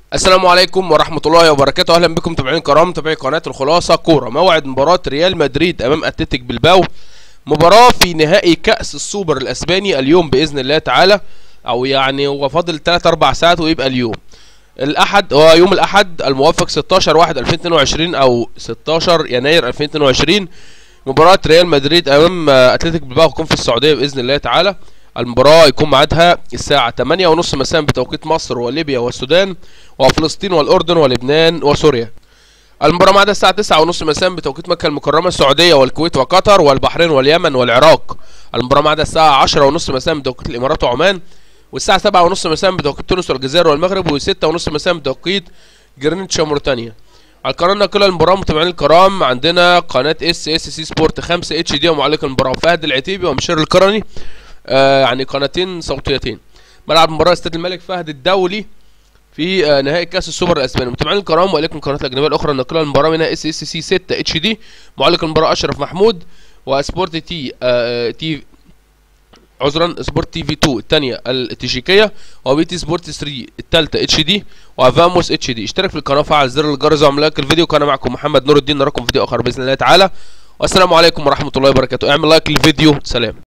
السلام عليكم ورحمة الله وبركاته. أهلا بكم متابعين كرام، متابعي قناة الخلاصة كورة. موعد مباراة ريال مدريد أمام أتلتيك بلباو، مباراة في نهائي كأس السوبر الأسباني اليوم بإذن الله تعالى، أو يعني هو فاضل 3-4 ساعات ويبقى اليوم الأحد، هو يوم الأحد الموافق 16/1/2022 أو 16 يناير 2022. مباراة ريال مدريد أمام أتلتيك بلباو هتكون في السعودية بإذن الله تعالى. المباراة يكون ميعادها الساعة 8:30 مساء بتوقيت مصر وليبيا والسودان وفلسطين والأردن ولبنان وسوريا. المباراة ميعادها الساعة 9:30 مساء بتوقيت مكة المكرمة السعودية والكويت وقطر والبحرين واليمن والعراق. المباراة ميعادها الساعة 10:30 مساء بتوقيت الإمارات وعمان، والساعة 7:30 مساء بتوقيت تونس والجزائر والمغرب، و6:30 مساء بتوقيت جرينتش وموريتانيا. على القناة الناقلة المباراة متابعين الكرام عندنا قناة SSC سبورت 5 HD، ومعلق المباراة فهد العتيبي ومشير القرني، يعني قناتين صوتيتين. ملعب مباراة استاد الملك فهد الدولي في نهائي كاس السوبر الاسباني. متابعين الكرام، واليكم القنوات الاجنبيه الاخرى الناقله المباراه منها SSC 6 HD، معلق المباراه اشرف محمود، وسبورت سبورت TV 2 الثانيه التشيكيه، وبي سبورت 3 الثالثه HD، وفاموس HD. اشترك في القناه وفعل زر الجرس وعمل الفيديو. كان معكم محمد نور الدين، نراكم في فيديو اخر باذن الله تعالى، والسلام عليكم ورحمه الله وبركاته. اعمل لايك للفيديو، سلام.